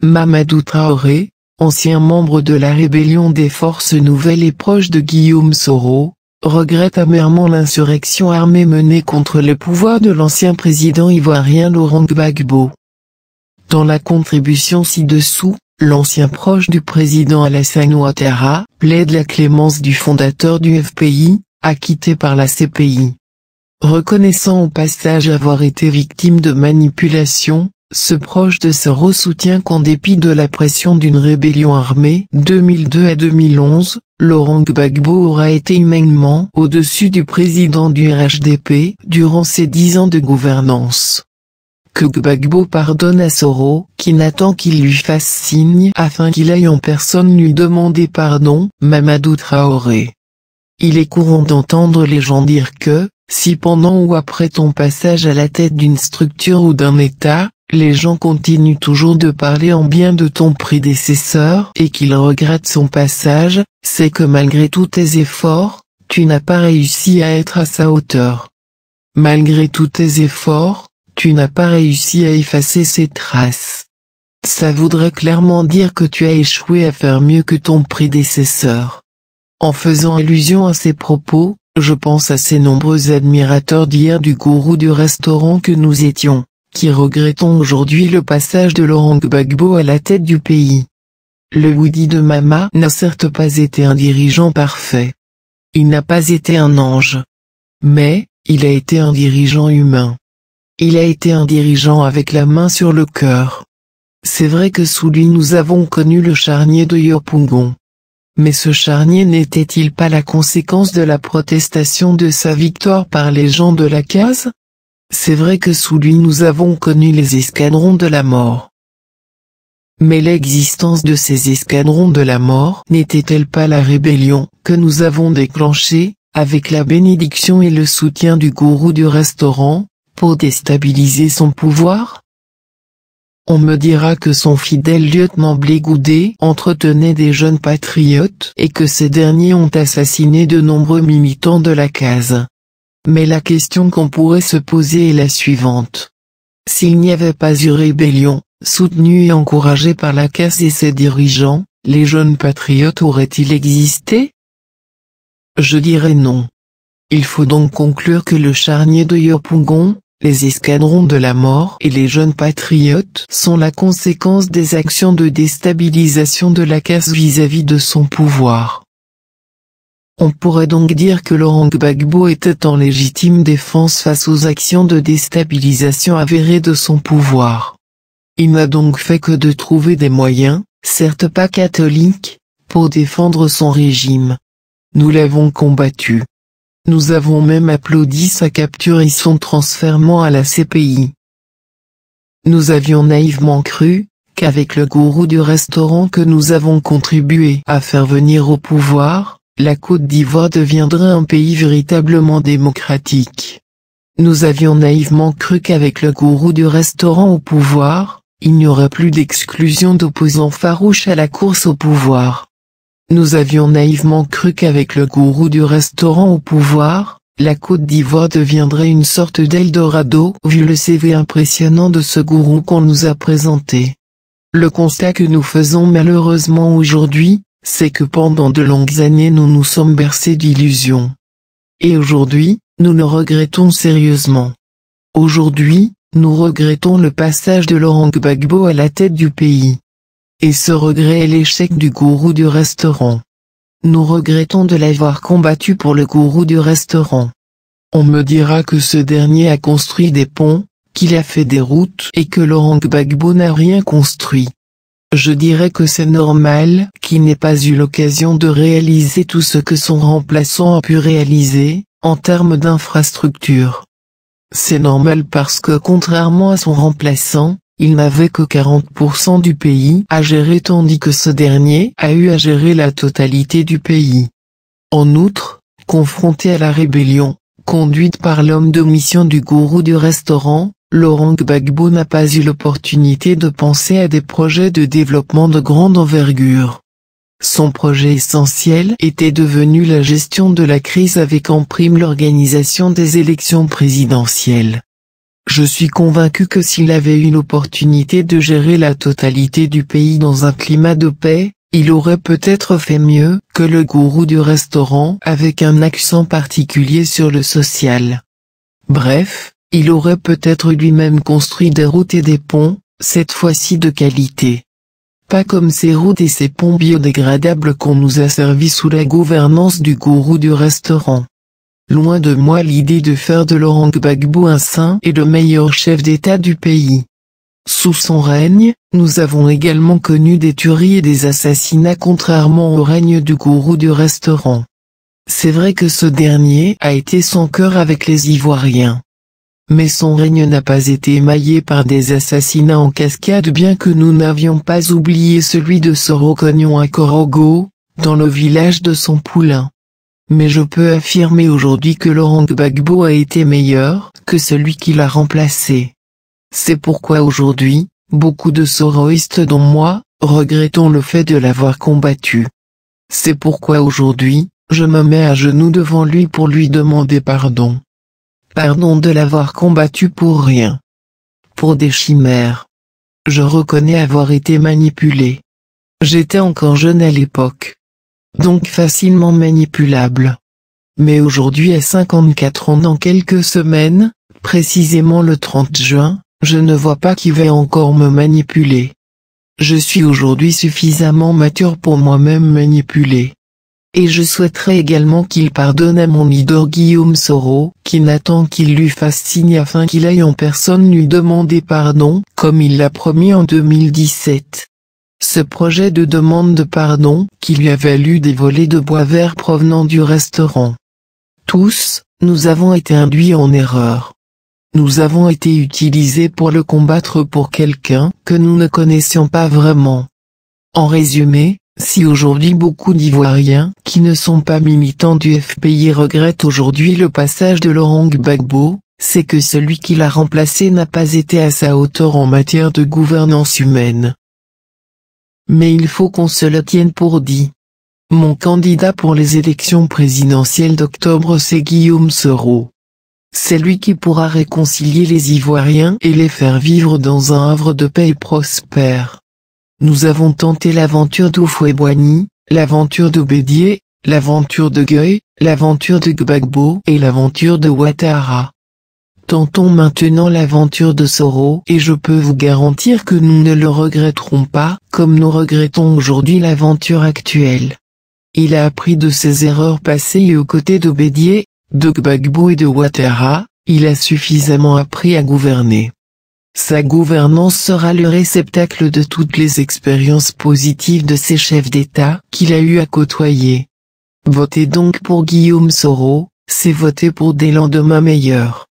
Mamadou Traoré, ancien membre de la rébellion des Forces Nouvelles et proche de Guillaume Soro, regrette amèrement l'insurrection armée menée contre le pouvoir de l'ancien président ivoirien Laurent Gbagbo. Dans la contribution ci-dessous, l'ancien proche du président Alassane Ouattara plaide la clémence du fondateur du FPI, acquitté par la CPI. Reconnaissant au passage avoir été victime de manipulation, ce proche de Soro soutient qu'en dépit de la pression d'une rébellion armée 2002 à 2011, Laurent Gbagbo aura été humainement au-dessus du président du RHDP durant ses 10 ans de gouvernance. Que Gbagbo pardonne à Soro, qui n'attend qu'il lui fasse signe afin qu'il aille en personne lui demander pardon, Mamadou Traoré. Il est courant d'entendre les gens dire que, si pendant ou après ton passage à la tête d'une structure ou d'un État, les gens continuent toujours de parler en bien de ton prédécesseur et qu'ils regrettent son passage, c'est que malgré tous tes efforts, tu n'as pas réussi à être à sa hauteur. Malgré tous tes efforts, tu n'as pas réussi à effacer ses traces. Ça voudrait clairement dire que tu as échoué à faire mieux que ton prédécesseur. En faisant allusion à ces propos, je pense à ces nombreux admirateurs d'hier du gourou du restaurant que nous étions, qui regrettons aujourd'hui le passage de Laurent Gbagbo à la tête du pays. Le Woody de Mama n'a certes pas été un dirigeant parfait. Il n'a pas été un ange. Mais, il a été un dirigeant humain. Il a été un dirigeant avec la main sur le cœur. C'est vrai que sous lui nous avons connu le charnier de Yopougon. Mais ce charnier n'était-il pas la conséquence de la protestation de sa victoire par les gens de la case? C'est vrai que sous lui nous avons connu les escadrons de la mort. Mais l'existence de ces escadrons de la mort n'était-elle pas la rébellion que nous avons déclenchée, avec la bénédiction et le soutien du gourou du restaurant, pour déstabiliser son pouvoir? On me dira que son fidèle lieutenant Blé Goudé entretenait des jeunes patriotes et que ces derniers ont assassiné de nombreux militants de la case. Mais la question qu'on pourrait se poser est la suivante. S'il n'y avait pas eu rébellion, soutenue et encouragée par la case et ses dirigeants, les jeunes patriotes auraient-ils existé? Je dirais non. Il faut donc conclure que le charnier de Yopougon, les escadrons de la mort et les jeunes patriotes sont la conséquence des actions de déstabilisation de la case vis-à-vis de son pouvoir. On pourrait donc dire que Laurent Gbagbo était en légitime défense face aux actions de déstabilisation avérées de son pouvoir. Il n'a donc fait que de trouver des moyens, certes pas catholiques, pour défendre son régime. Nous l'avons combattu. Nous avons même applaudi sa capture et son transfèrement à la CPI. Nous avions naïvement cru, qu'avec le gourou du restaurant que nous avons contribué à faire venir au pouvoir, la Côte d'Ivoire deviendrait un pays véritablement démocratique. Nous avions naïvement cru qu'avec le gourou du restaurant au pouvoir, il n'y aurait plus d'exclusion d'opposants farouches à la course au pouvoir. Nous avions naïvement cru qu'avec le gourou du restaurant au pouvoir, la Côte d'Ivoire deviendrait une sorte d'Eldorado vu le CV impressionnant de ce gourou qu'on nous a présenté. Le constat que nous faisons malheureusement aujourd'hui, c'est que pendant de longues années nous nous sommes bercés d'illusions. Et aujourd'hui, nous le regrettons sérieusement. Aujourd'hui, nous regrettons le passage de Laurent Gbagbo à la tête du pays. Et ce regret est l'échec du gourou du restaurant. Nous regrettons de l'avoir combattu pour le gourou du restaurant. On me dira que ce dernier a construit des ponts, qu'il a fait des routes et que Laurent Gbagbo n'a rien construit. Je dirais que c'est normal qu'il n'ait pas eu l'occasion de réaliser tout ce que son remplaçant a pu réaliser, en termes d'infrastructure. C'est normal parce que contrairement à son remplaçant, il n'avait que 40% du pays à gérer tandis que ce dernier a eu à gérer la totalité du pays. En outre, confronté à la rébellion, conduite par l'homme de mission du gourou du restaurant, Laurent Gbagbo n'a pas eu l'opportunité de penser à des projets de développement de grande envergure. Son projet essentiel était devenu la gestion de la crise avec en prime l'organisation des élections présidentielles. Je suis convaincu que s'il avait eu l'opportunité de gérer la totalité du pays dans un climat de paix, il aurait peut-être fait mieux que le gourou du restaurant avec un accent particulier sur le social. Bref, il aurait peut-être lui-même construit des routes et des ponts, cette fois-ci de qualité. Pas comme ces routes et ces ponts biodégradables qu'on nous a servis sous la gouvernance du gourou du restaurant. Loin de moi l'idée de faire de Laurent Gbagbo un saint et le meilleur chef d'État du pays. Sous son règne, nous avons également connu des tueries et des assassinats contrairement au règne du gourou du restaurant. C'est vrai que ce dernier a été sans cœur avec les Ivoiriens. Mais son règne n'a pas été émaillé par des assassinats en cascade bien que nous n'avions pas oublié celui de Soro-Kognon à Korogo, dans le village de son poulain. Mais je peux affirmer aujourd'hui que Laurent Gbagbo a été meilleur que celui qui l'a remplacé. C'est pourquoi aujourd'hui, beaucoup de soroistes dont moi, regrettons le fait de l'avoir combattu. C'est pourquoi aujourd'hui, je me mets à genoux devant lui pour lui demander pardon. Pardon de l'avoir combattu pour rien. Pour des chimères. Je reconnais avoir été manipulé. J'étais encore jeune à l'époque. Donc facilement manipulable. Mais aujourd'hui à 54 ans dans quelques semaines, précisément le 30 juin, je ne vois pas qui va encore me manipuler. Je suis aujourd'hui suffisamment mature pour moi-même manipuler. Et je souhaiterais également qu'il pardonne à mon leader Guillaume Soro, qui n'attend qu'il lui fasse signe afin qu'il aille en personne lui demander pardon, comme il l'a promis en 2017. Ce projet de demande de pardon, qui lui a valu des volets de bois vert provenant du restaurant. Tous, nous avons été induits en erreur. Nous avons été utilisés pour le combattre pour quelqu'un que nous ne connaissions pas vraiment. En résumé, si aujourd'hui beaucoup d'Ivoiriens qui ne sont pas militants du FPI regrettent aujourd'hui le passage de Laurent Gbagbo, c'est que celui qui l'a remplacé n'a pas été à sa hauteur en matière de gouvernance humaine. Mais il faut qu'on se le tienne pour dit. Mon candidat pour les élections présidentielles d'octobre c'est Guillaume Soro. C'est lui qui pourra réconcilier les Ivoiriens et les faire vivre dans un havre de paix et prospère. Nous avons tenté l'aventure d'Houphouët-Boigny, l'aventure de Bédié, l'aventure de Gueye, l'aventure de Gbagbo et l'aventure de Ouattara. Tentons maintenant l'aventure de Soro et je peux vous garantir que nous ne le regretterons pas, comme nous regrettons aujourd'hui l'aventure actuelle. Il a appris de ses erreurs passées et aux côtés de Bédié, de Gbagbo et de Ouattara, il a suffisamment appris à gouverner. Sa gouvernance sera le réceptacle de toutes les expériences positives de ces chefs d'État qu'il a eu à côtoyer. Votez donc pour Guillaume Soro, c'est voter pour des lendemains meilleurs.